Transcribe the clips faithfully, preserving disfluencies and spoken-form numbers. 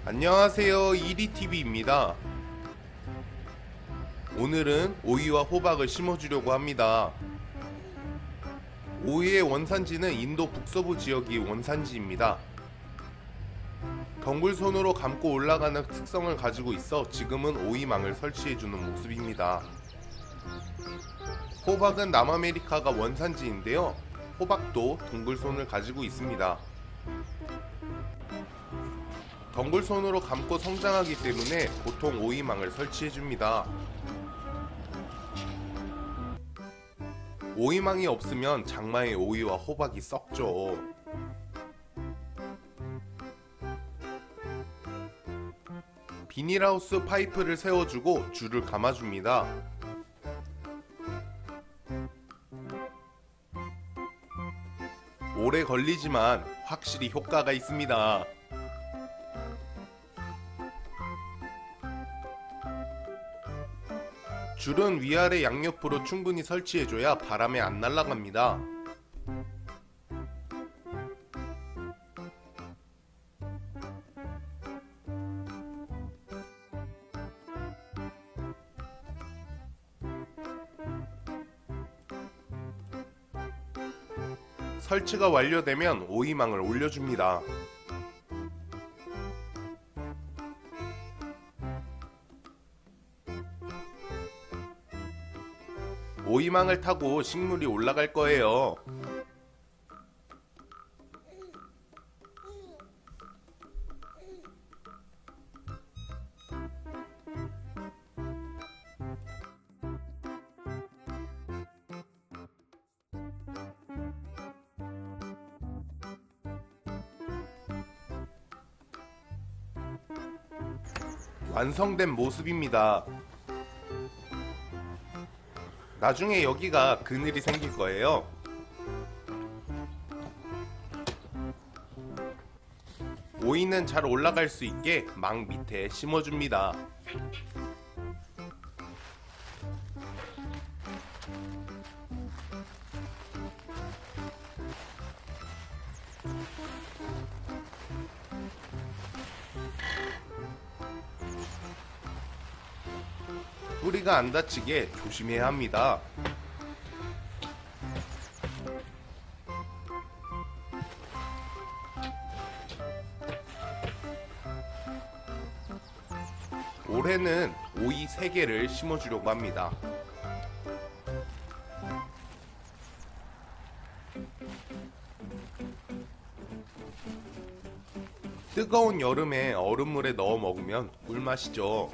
안녕하세요, 이리티비입니다. 오늘은 오이와 호박을 심어주려고 합니다. 오이의 원산지는 인도 북서부 지역이 원산지입니다. 덩굴손으로 감고 올라가는 특성을 가지고 있어 지금은 오이망을 설치해주는 모습입니다. 호박은 남아메리카가 원산지인데요, 호박도 덩굴손을 가지고 있습니다. 덩굴손으로 감고 성장하기 때문에 보통 오이망을 설치해줍니다. 오이망이 없으면 장마에 오이와 호박이 썩죠. 비닐하우스 파이프를 세워주고 줄을 감아줍니다. 오래 걸리지만 확실히 효과가 있습니다. 줄은 위아래 양옆으로 충분히 설치해줘야 바람에 안 날아갑니다. 설치가 완료되면 오이망을 올려줍니다. 오이망을 타고 식물이 올라갈 거예요. 완성된 모습입니다. 나중에 여기가 그늘이 생길 거예요. 오이는 잘 올라갈 수 있게 망 밑에 심어줍니다. 뿌리가 안 다치게 조심해야 합니다. 올해는 오이 세 개를 심어주려고 합니다. 뜨거운 여름에 얼음물에 넣어 먹으면 꿀맛이죠.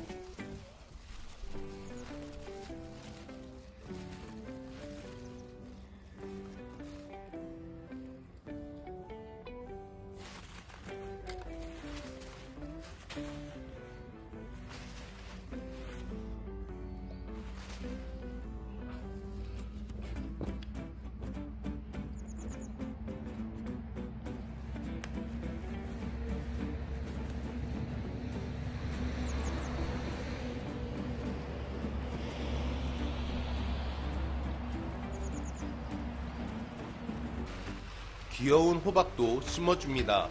귀여운 호박도 심어줍니다.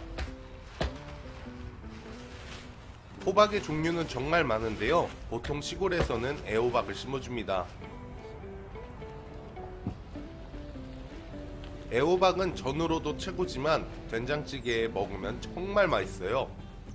호박의 종류는 정말 많은데요, 보통 시골에서는 애호박을 심어줍니다. 애호박은 전으로도 최고지만 된장찌개에 먹으면 정말 맛있어요.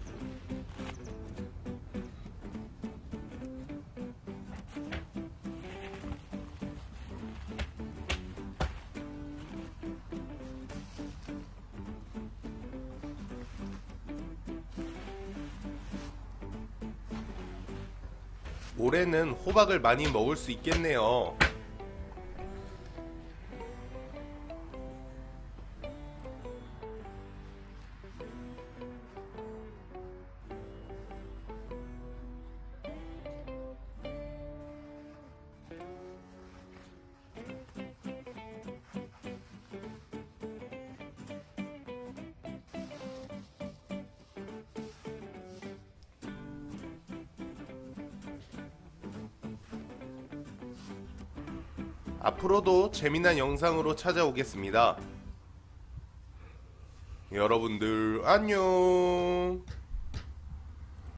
올해는 호박을 많이 먹을 수 있겠네요. 앞으로도 재미난 영상으로 찾아오겠습니다. 여러분들 안녕.